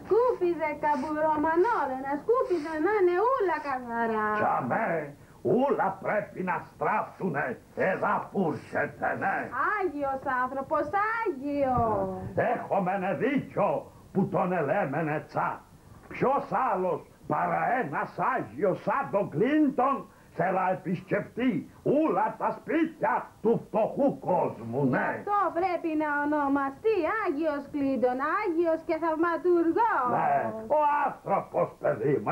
σκούπιζε καμπουρό Μανώλη, να σκούπιζε να είναι ούλα καθαρά. Τζαμέ, ούλα πρέπει να στράφουνε, εδώ που έρχεται, ναι. Άγιος άνθρωπος, Άγιο. Έχομενε δίκιο που τον ελέμενε τσα. Ποιος άλλος παρά ένας Άγιος σαν τον Κλίντον θέλα επισκεφτεί όλα τα σπίτια του φτωχού κόσμου, ναι. Γι' αυτό πρέπει να ονομαστεί Άγιος Κλίντον, Άγιος και θαυματουργός. Ναι, ο άνθρωπος, παιδί μου,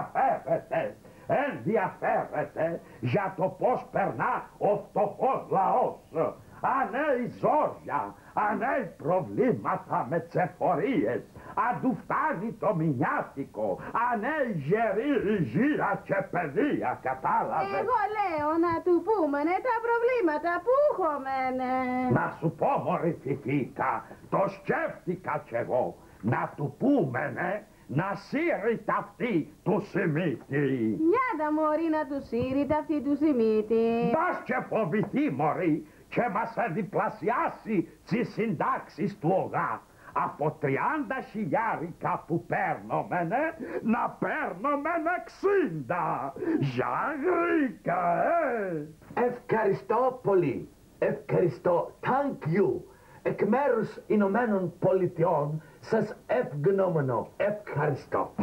ενδιαφέρεται για το πώς περνά ο φτωχός λαός. Αν έχει ζόρια, αν έχει προβλήματα με τις εφορίες, αν του φτάνει το μηνιάτικο, αν έχει γερή υγεία και παιδεία, κατάλαβες. Εγώ λέω να του πούμε τα προβλήματα που έχομενε. Να σου πω, μωρή Φιφίκα, το σκέφτηκα κι εγώ, να του πούμενε να σύρει ταυτή του Σιμίτη. Μιάντα μωρή να του σύρει ταυτή του Σιμίτη. Μπας και φοβηθεί, μωρή, και μας διπλασιάσει τις συντάξεις του ΟΓΑ. Από 30 χιλιάρικα που παίρνομενε, να παίρνομεν 60. Για γρήκα, Ευχαριστώ πολύ. Ευχαριστώ. Thank you. Εκ μέρους Ηνωμένων Πολιτειών σας ευγνώμονω. Ευχαριστώ.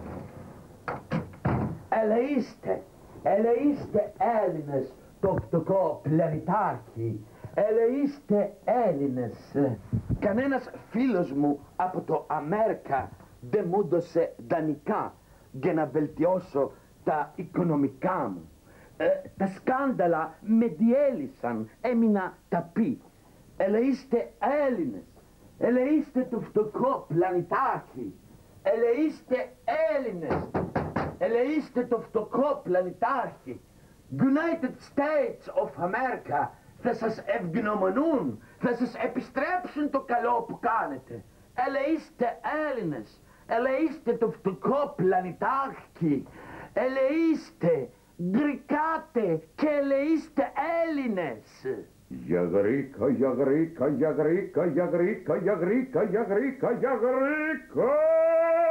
Ελεήστε Έλληνες το φτωχό πλανητάρχη. Ελεήστε Έλληνες. Κανένας φίλος μου από το Αμέρικα δεν μου έδωσε δανεικά για να βελτιώσω τα οικονομικά μου. Τα σκάνδαλα με διέλυσαν, έμεινα ταπεί. Ελεήστε Έλληνες. Ελεήστε το φτωχό πλανητάρχη. Ελεήστε Έλληνες. Ελεήστε το φτωχό πλανητάρχη. United States of America θα σας ευγνωμονούν, θα σας επιστρέψουν το καλό που κάνετε. Ελεήστε Έλληνες. Ελεήστε το φτωχό πλανητάρχη. Ελεήστε, γκρικάτε και ελεήστε Έλληνες. Για γρήκα, για γρήκα, για γρήκα, για γρήκα, για γρήκα, για γρήκα, για γρήκα.